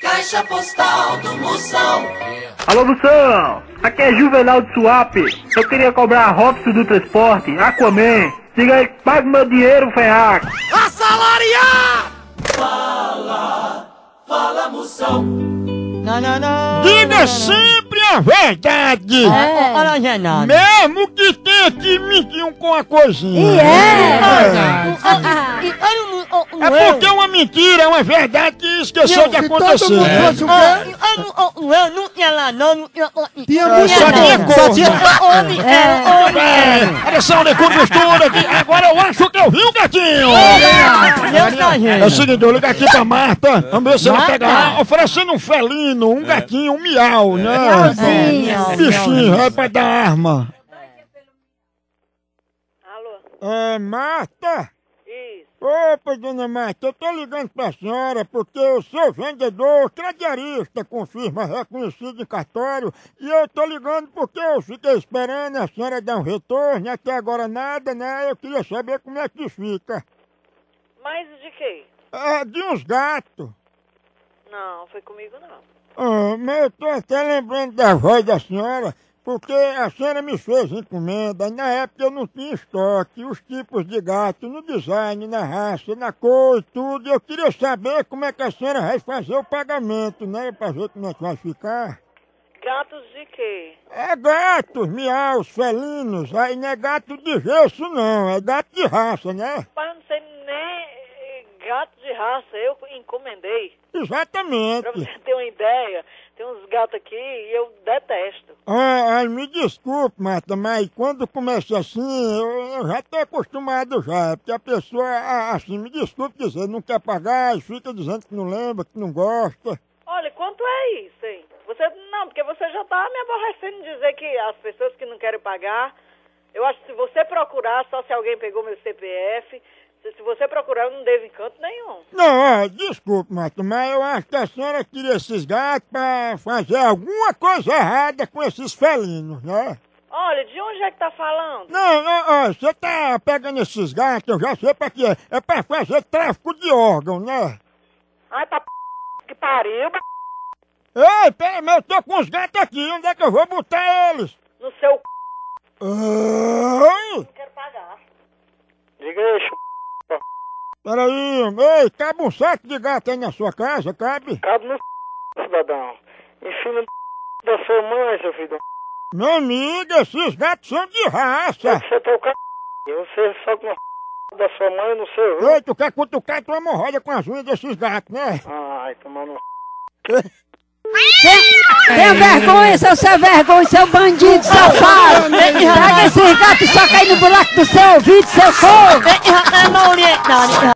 Caixa Postal do Moção. Alô, Moção! Aqui é Juvenal de Suape. Eu queria cobrar a Robson do Transporte, Aquaman. Diga aí, pague meu dinheiro, ferraco. Assalariar! Fala, Moção. Diga sempre a verdade! Olha, Genaro. Mesmo que tenha que mentir com a coisinha. É porque uma mentira é uma verdade que esqueceu de acontecer. Eu não tinha lá, não tinha. Só tinha coisa. Era só um lecuro mistura aqui. Agora eu acho que eu vi o gatinho. É o seguinte, eu ligo aqui pra Marta. Vamos ver se ela pega oferecendo um felino, um gatinho, um miau, né? Bichinho, é pra dar arma. Alô? Marta? Isso. Opa, dona Marta, eu tô ligando pra senhora porque eu sou vendedor, crediarista com firma reconhecida em cartório e eu tô ligando porque eu fiquei esperando a senhora dar um retorno e até agora nada, né? Eu queria saber como é que fica. Mas de quê? De uns gatos. Não, foi comigo não. Mas eu tô até lembrando da voz da senhora, porque a senhora me fez encomenda, e na época eu não tinha estoque, os tipos de gato, no design, na raça, na cor e tudo, e eu queria saber como é que a senhora vai fazer o pagamento, né, pra ver como é que vai ficar. Gatos de quê? É gatos, miaus, felinos, aí não é gato de gesso não, é gato de raça, né? Pai, eu não sei nem gato de raça, eu encomendei. Exatamente. Pra você ter uma ideia, tem uns gatos aqui e eu detesto. Me desculpe, Marta, mas quando começa assim, eu já tô acostumado já, porque a pessoa, assim, me desculpe dizer, não quer pagar e fica dizendo que não lembra, que não gosta. Olha, quanto é isso, hein? Não, porque você já tá me aborrecendo de dizer que as pessoas que não querem pagar, eu acho que se você procurar, só se alguém pegou meu CPF, se você procurar, eu não devo encanto nenhum. Não, desculpe, Marta, mas eu acho que a senhora queria esses gatos pra fazer alguma coisa errada com esses felinos, né? Olha, de onde é que tá falando? Não, você tá pegando esses gatos, eu já sei pra quê. É pra fazer tráfico de órgão, né? Ai, tá que pariu, Ei, pera, mas eu tô com os gatos aqui, onde é que eu vou botar eles? no seu Ai, não quero pagar. Diga aí, peraí, ei, cabe um saco de gato aí na sua casa, cabe? cabe no cidadão. Enfim, no da sua mãe, seu filho. Meu amigo, esses gatos são de raça. Você tá o você só com da sua mãe no seu. Ei, tu quer cutucar tua hemorroida com as unhas desses gatos, né? Ai, tomando. Tenha vergonha, seu sem vergonha, seu bandido, safado! Pega esses gatos e soca aí no buraco do seu ouvido, seu corno!